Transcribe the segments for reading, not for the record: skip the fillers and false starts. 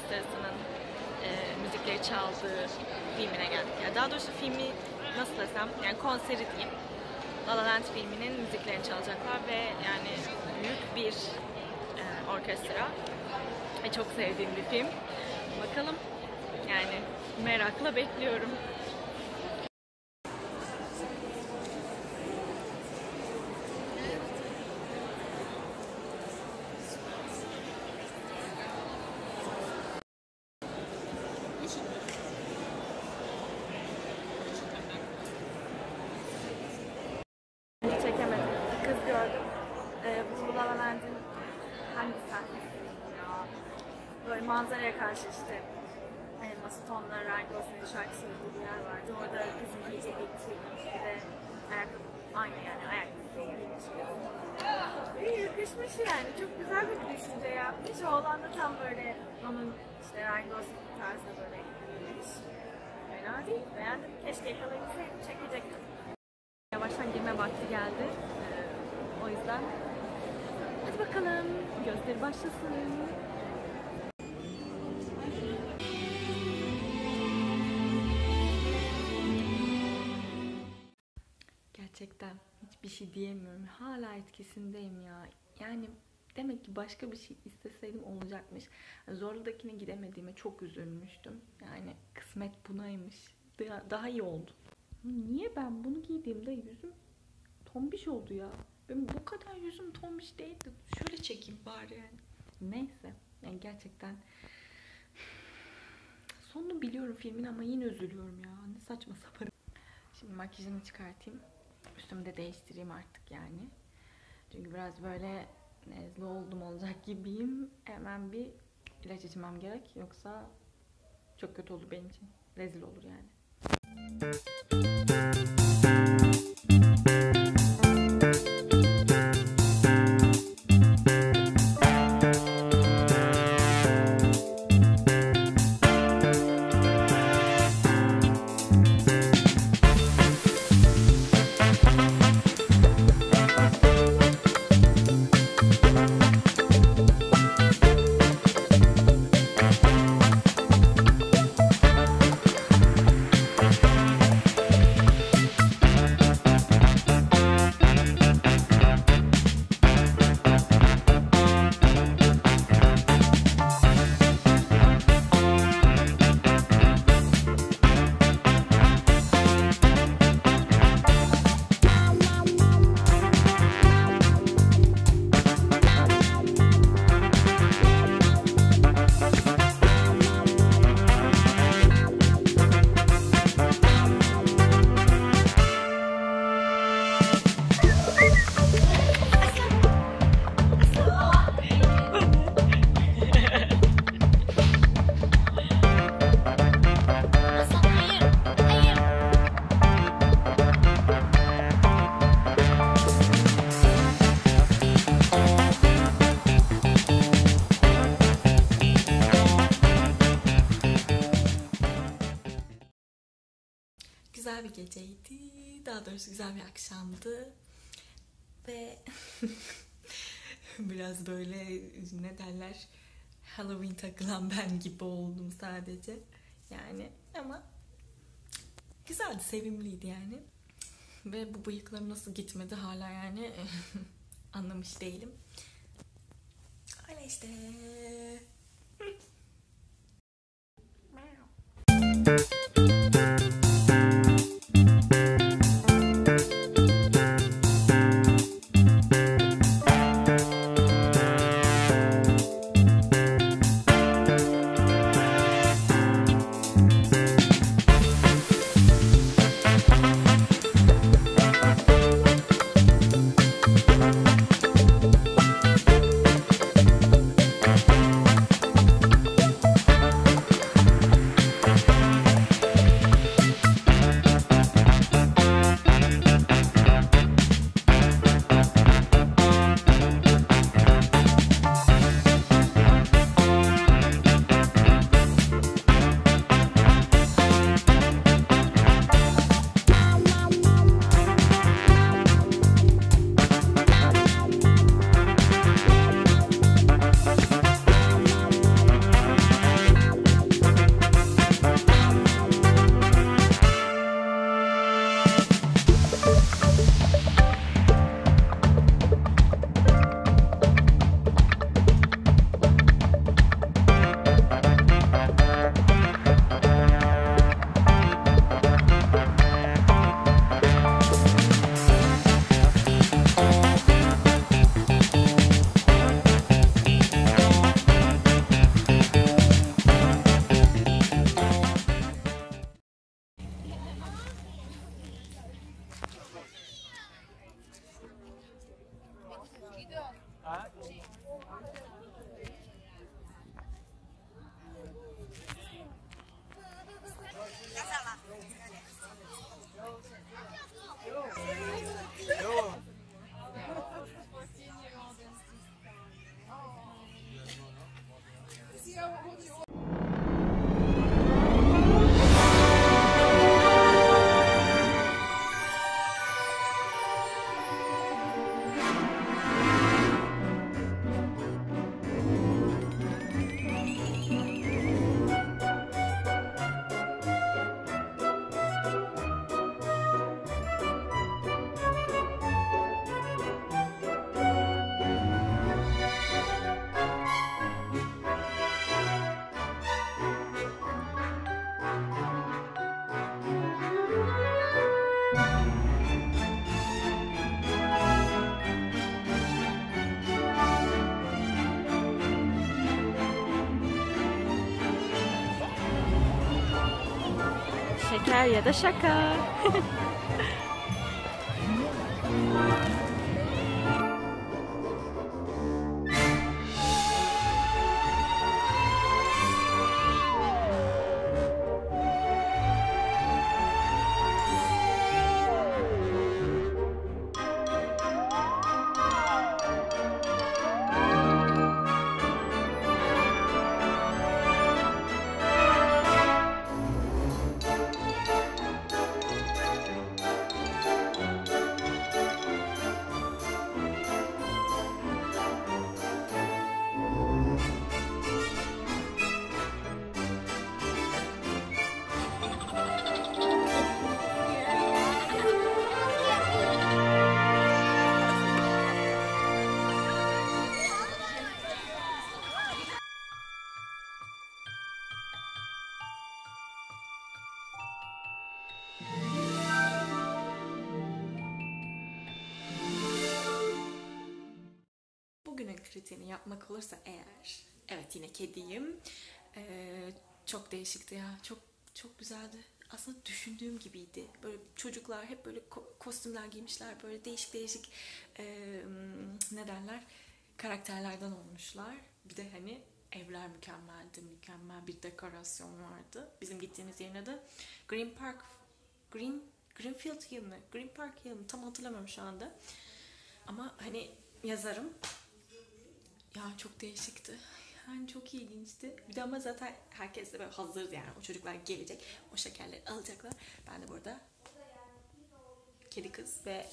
Orkestrası'nın müzikleri çaldığı filmine geldik. Yani daha doğrusu filmi nasıl desem, yani konseri diyeyim. La La Land filminin müziklerini çalacaklar ve yani büyük bir orkestra. Çok sevdiğim bir film. Bakalım, yani merakla bekliyorum. Çekemedim. Kız gördüm. Bu La La Land'in hangi sahnesi ya? Böyle manzaraya karşı işte elması tonları, Ryan Gosling'in şarkı söylediği bir yer vardı. Orada kızın giyecek elbiseyi ve ayakkabı aynı, yani ayakkabı giymiş. Yakışmış yani. Çok güzel bir düşünce yapmış. Oğlan da tam böyle onun işte Ryan Gosling tarzında böyle giymiş. Fena değil. Beğendim. Keşke yakalayabilseydim. Çekecektim. Yavaştan girme vakti geldi. O yüzden hadi bakalım, gösteri başlasın. Gerçekten hiçbir şey diyemiyorum. Hala etkisindeyim ya. Yani demek ki başka bir şey isteseydim olacakmış. Zorlu'dakine gidemediğime çok üzülmüştüm. Yani kısmet bunaymış. Daha iyi oldu. Niye ben bunu giydiğimde yüzüm tombiş oldu ya? Benim bu kadar yüzüm tombiş değildi. Şöyle çekeyim bari yani. Neyse. Yani gerçekten sonunu biliyorum filmin ama yine üzülüyorum ya. Ne saçma sapan. Şimdi makyajımı çıkartayım. Üstümü de değiştireyim artık yani. Çünkü biraz böyle nezle oldum olacak gibiyim. Hemen bir ilaç içmem gerek. Yoksa çok kötü olur benim için. Rezil olur yani. Güzel bir geceydi. Daha doğrusu güzel bir akşamdı. Ve biraz böyle ne derler, Halloween takılan ben gibi oldum sadece. Yani ama güzeldi, sevimliydi yani. Ve bu bıyıklarım nasıl gitmedi hala yani anlamış değilim. Öyle işte. Şeker ya da şaka. Bugünün kritiğini yapmak olursa eğer, evet yine kediyim. Çok değişikti ya, çok güzeldi. Aslında düşündüğüm gibiydi. Böyle çocuklar hep böyle kostümler giymişler, böyle değişik değişik ne derler karakterlerden olmuşlar. Bir de hani evler mükemmeldi, mükemmel bir dekorasyon vardı. Bizim gittiğimiz yerin adı Green Park, Greenfield Hill mi? Green Park Hill mi? Tam hatırlamıyorum şu anda. Ama hani yazarım. Ya çok değişikti. Yani çok ilginçti. Bir de ama zaten herkes de böyle hazırdı yani. O çocuklar gelecek. O şekerleri alacaklar. Ben de burada kedi kız ve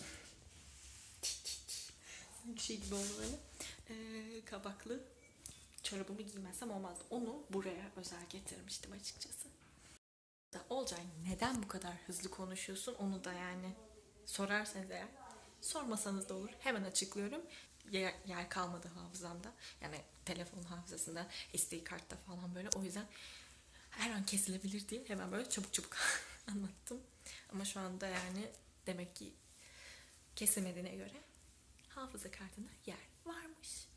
bir şey gibi oldu böyle. Kabaklı çorabımı giymezsem olmazdı. Onu buraya özel getirmiştim açıkçası. Olcay neden bu kadar hızlı konuşuyorsun onu da yani sorarsanız eğer sormasanız da olur. Hemen açıklıyorum. Yer kalmadı hafızamda. Yani telefon hafızasında, SD kartta falan böyle. O yüzden her an kesilebilir diye hemen böyle çabuk çabuk anlattım. Ama şu anda yani demek ki kesemediğine göre hafıza kartında yer varmış.